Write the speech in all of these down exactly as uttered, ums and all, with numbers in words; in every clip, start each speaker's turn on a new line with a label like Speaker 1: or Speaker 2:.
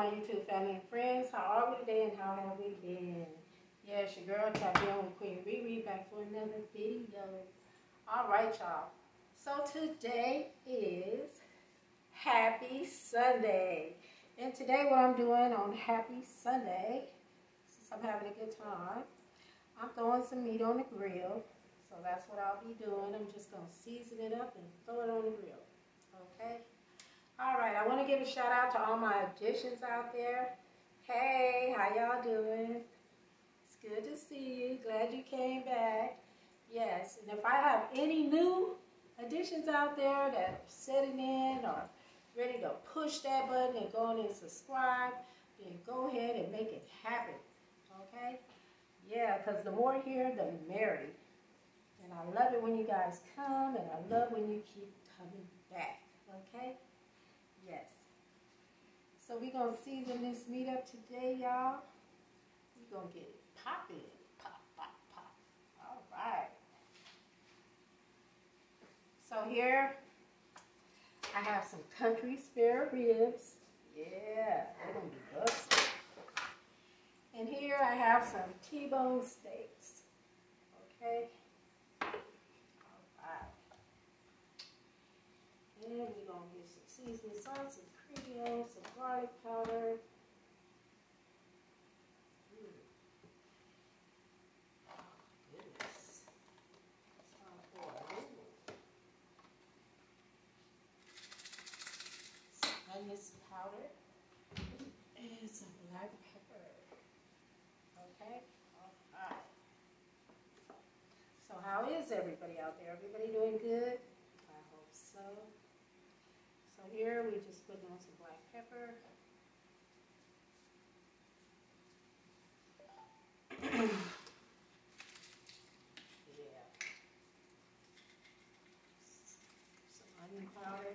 Speaker 1: my YouTube family and friends. How are we today and how have we been? Yes, your girl Tappy with Queen Riri back for another video. Alright, y'all. So today is Happy Sunday. And today what I'm doing on Happy Sunday, since I'm having a good time, I'm throwing some meat on the grill. So that's what I'll be doing. I'm just going to season it up and throw it on the grill. Okay? Alright, I want to give a shout out to all my additions out there. Hey, how y'all doing? It's good to see you. Glad you came back. Yes, and if I have any new additions out there that are sitting in or ready to push that button and go in and subscribe, then go ahead and make it happen. Okay? Yeah, because the more here, the merry. And I love it when you guys come, and I love when you keep coming back. Okay? Yes. So we're going to season this meat up today, y'all. We're going to get it popping. Pop, pop, pop. All right. So here, I have some country spare ribs. Yeah, they're going to be busted. And here I have some T-bone steaks. Okay. All right. And we're going to get some seasoning salt, some Creole, some garlic powder. Mm. Oh, goodness. It's time for a little. Some onion powder. And some black pepper. Okay? All right. So how is everybody out there? Everybody doing good? I hope so. So here we just put on some black pepper. Yeah. Some onion powder.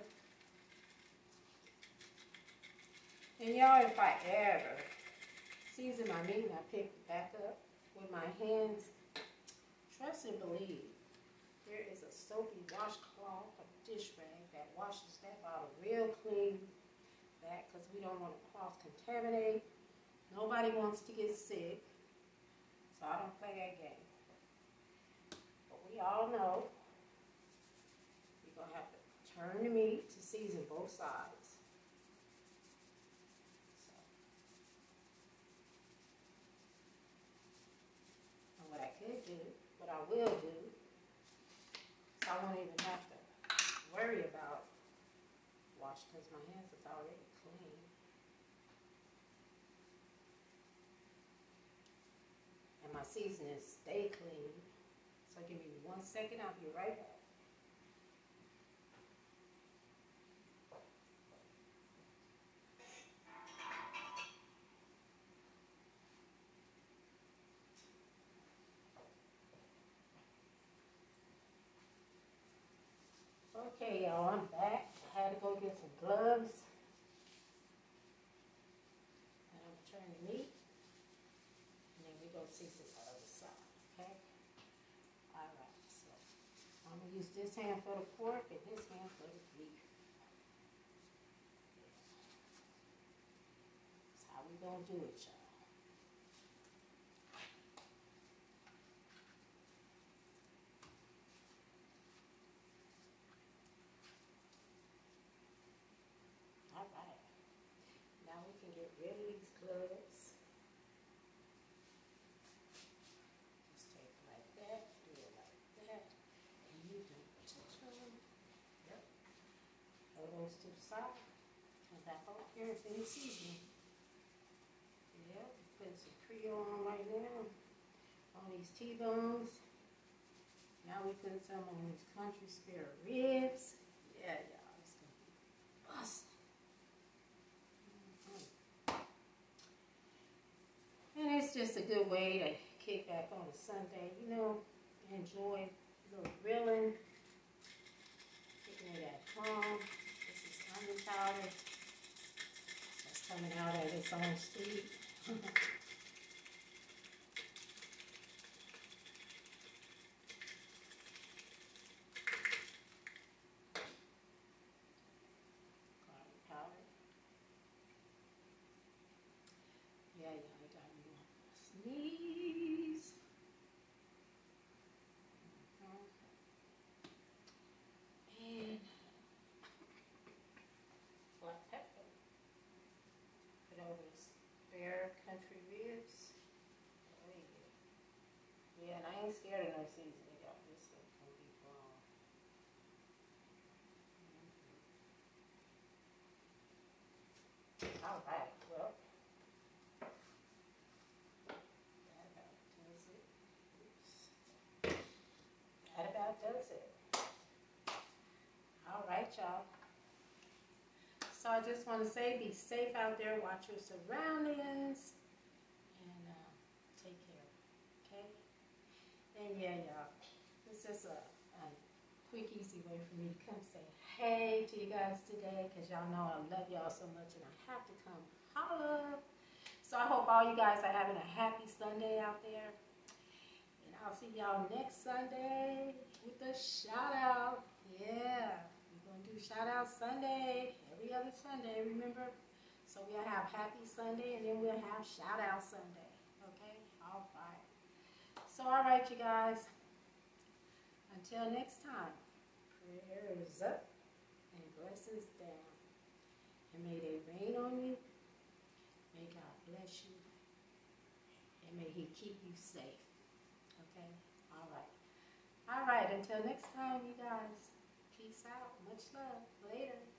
Speaker 1: And y'all, if I ever season my meat and I pick it back up with my hands, trust and believe, there is a soapy washcloth, a dish rag that washes that bottle real clean back because we don't want to cross-contaminate. Nobody wants to get sick, so I don't play that game. But we all know we're going to have to turn the meat to season both sides. So, and what I could do, what I will do, so I won't even have to worry about wash because my hands is already clean. And my seasonings stay clean. So give me one second, I'll be right back. Okay, y'all, I'm back. I had to go get some gloves. And I'm going to turn the meat. And then we go season the other side, okay? All right, so I'm going to use this hand for the pork and this hand for the beef. Yeah. That's how we going to do it, y'all. All right. Now we can get rid of these gloves. Just take it like that, do it like that, and you don't touch them. Yep. Throw those to the side. And back over here and finish seasoning. Yep. Putting some Creole on right now. On these T-bones. Now we put some on these country spare ribs. Yeah, y'all. It's gonna be busting. And it's just a good way to kick back on a Sunday, you know, enjoy a little grilling, kicking it at home. This is onion powder. That's coming out at its own speed. Garlic powder. I don't want to sneeze. And black pepper. Put over the spare country ribs. Oh yeah. Yeah, and I ain't scared of no seasoning, y'all. This thing can be wrong. Mm-hmm. All right. Well, that about does it. Oops. That about does it. All right, y'all. So I just want to say, be safe out there, watch your surroundings, and uh, take care, okay? And yeah, y'all, this is a, a quick, easy way for me to come say hey to you guys today, because y'all know I love y'all so much, and I have to come holla. So I hope all you guys are having a happy Sunday out there, and I'll see y'all next Sunday with a shout out. Yeah. Do shout out Sunday, every other Sunday, remember? So we'll have happy Sunday and then we'll have shout out Sunday. Okay? All right. So all right, you guys. Until next time, prayers up and blessings down. And may they rain on you. May God bless you. And may He keep you safe. Okay? All right. All right, until next time, you guys. Peace out. Much love. Later.